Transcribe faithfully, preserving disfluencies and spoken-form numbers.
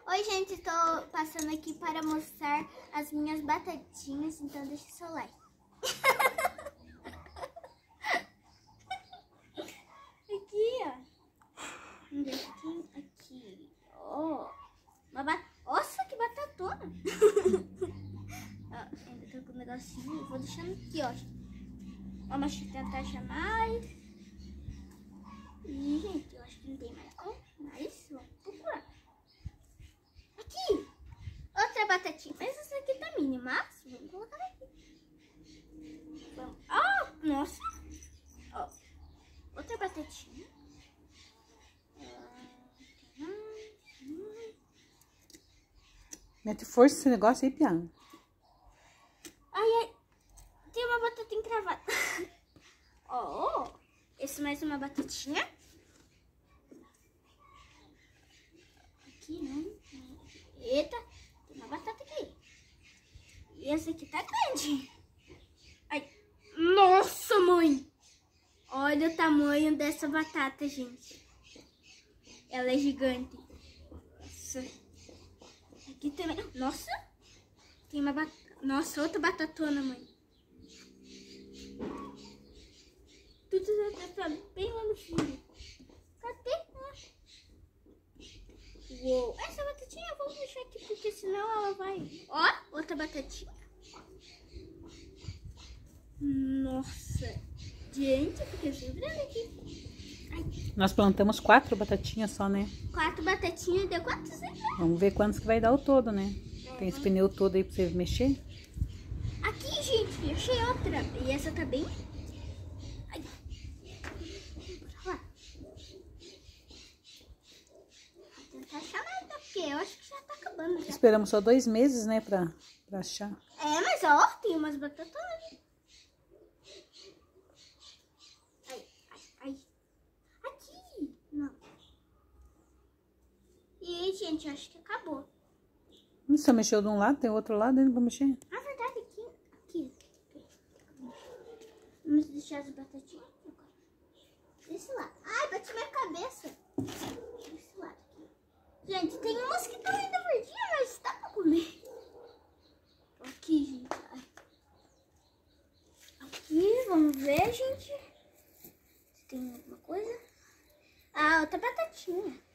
Oi, gente, estou passando aqui para mostrar as minhas batatinhas, então deixa seu like. Aqui, ó. Um dedinho aqui. Ó. Uma bat... Nossa, que batatona. Ó, ainda tô com um negocinho. Vou deixando aqui, ó. Vamos tentar chamar. E, gente, eu acho que não tem mais como. Mas vamos procurar. Aqui. Outra batatinha. Mas essa aqui tá mínima. Mas vamos colocar aqui. Vamos. Oh, nossa. Ó. Outra batatinha. Mete força esse negócio aí, piano. Ai, ai. Tem uma batata encravada. Ó. Oh, esse mais uma batatinha. Aqui, né? Eita. Tem uma batata aqui. E essa aqui tá grande. Ai. Nossa, mãe. Olha o tamanho dessa batata, gente. Ela é gigante. Nossa. Aqui também. Nossa. Tem uma batata. Nossa, outra batatona, mãe. Tudo tá bem lá no fundo. Cadê? Uou. Essa batatinha eu vou deixar aqui, porque senão ela vai... Ó, outra batatinha. Nossa. Gente, porque sempre ela aqui. Ai. Nós plantamos quatro batatinhas só, né? Quatro batatinhas, deu quantos aí? Vamos ver quantos que vai dar o todo, né? É, Tem esse vamos... pneu todo aí pra você mexer. Aqui, gente, achei outra. E essa tá bem... Ai. Bora lá. Vou tentar achar mais, né? Porque eu acho que já tá acabando. Já. Esperamos só dois meses, né, pra, pra achar. É, mas ó, tem umas batatas ali. Ai, ai, ai. Aqui. Não. E aí, gente, eu acho que acabou. Você mexeu de um lado, tem outro lado ainda pra mexer? Na verdade, aqui. Aqui. Vamos deixar as batatinhas aqui agora. Desse lado. Ai, bati minha cabeça. Desse lado aqui. Gente, tem umas que estão ainda verdinhas, mas dá pra comer. Aqui, gente. Ai. Aqui, vamos ver, gente. Se tem alguma coisa. Ah, outra batatinha.